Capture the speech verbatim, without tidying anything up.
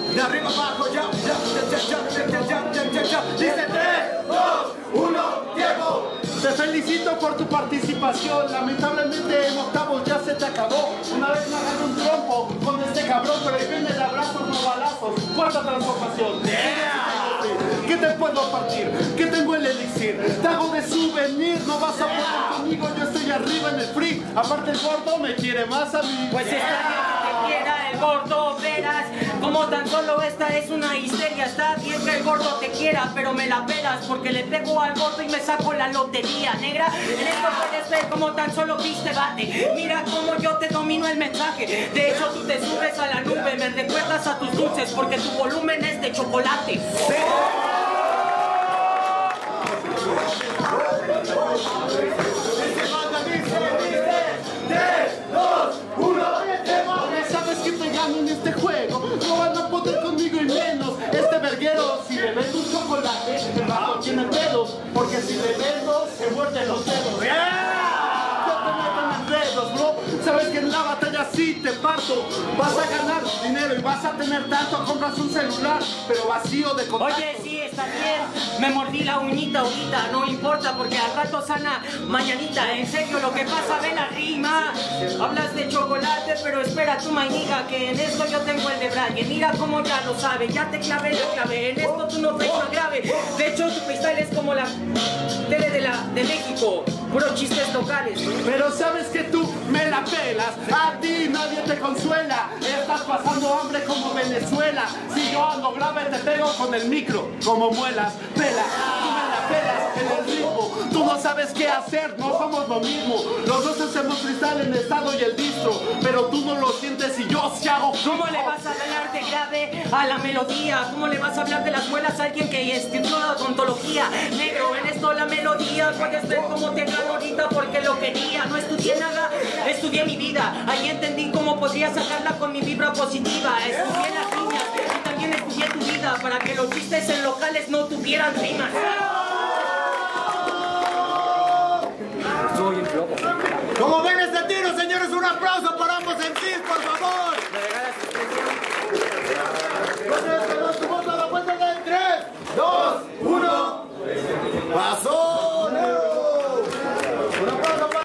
De arriba abajo, ya, ya, ya, ya, ya, ya, ya, ya, ya, ya. Dice tres, dos, uno, tiempo. Te felicito por tu participación. Lamentablemente en octavos ya se te acabó. Una vez me agarré un trompo con este cabrón, pero ahí viene el abrazo, no balazos. Cuarta transformación. Yeah. ¿Qué te puedo partir? ¿Qué tengo el elixir? Te hago de souvenir, no vas a poder conmigo, yo estoy arriba en el free. Aparte el gordo me quiere más a mí. Pues está bien que te quiera el gordo, verás. Como tan solo esta es una histeria. Está bien que el gordo te quiera, pero me la pelas porque le pego al gordo y me saco la lotería negra. En esto puedes ver como tan solo viste bate. Mira cómo yo te domino el mensaje. De hecho tú te subes a la nube, me recuerdas a tus dulces porque tu volumen es de chocolate. ¿Sabes que te gano en este juego? No van a poder conmigo y menos este verguero. Si le vendo un chocolate, el vato tiene pedos. Porque si le vendo, se muerden los dedos. Yo te meto en enredos, bro. Sabes que en la batalla sí te parto. Vas a ganar dinero y vas a tener tanto. Compras un celular, pero vacío de contactos. Oye, sí, está bien. Me mordí la uñita ahorita. No importa porque al rato sana mañanita. En serio, lo que pasa, ve la rima. Hablas de chocolate, pero espera tu mainiga, que en esto yo tengo el de Braille. Mira cómo ya lo sabe, ya te clavé la clave. En esto tú no traes más grave. De hecho, tu freestyle es como la tele de, la, de México. Puro chistes locales. Pero sabes que tú me la pelas. A ti nadie te consuela. Estás pasando hambre como Venezuela. Si yo ando grave te pego con el micro como muelas. Pela, tú me la pelas en el ritmo. Tú no sabes qué hacer, no somos lo mismo. Los dos hacemos freestyle en estado y el distro, pero tú no lo sientes y yo sí hago. ¿Cómo le vas a hablar de grave a la melodía? ¿Cómo le vas a hablar de las muelas a alguien que estudió odontología? Negro, en esto la melodía. Puedes ver cómo te gano ahorita porque lo quería. No estudié nada, estudié mi vida. Ahí entendí cómo podría sacarla con mi vibra positiva. Estudié las líneas y también estudié tu vida para que los chistes en locales no tuvieran rimas. Soy el flojo. Como ven este tiro, señores, un aplauso para ambos M Cs, por favor. ¿Me regalas Bueno, tu voz a la cuenta de tres, dos, uno. Pasó.